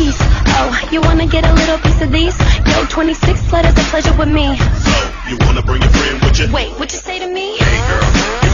peace. Oh, you wanna get a little piece of these? Yo, 26 letters of pleasure with me. So, you wanna bring your friend with you? Wait, what you say to me? Hey girl,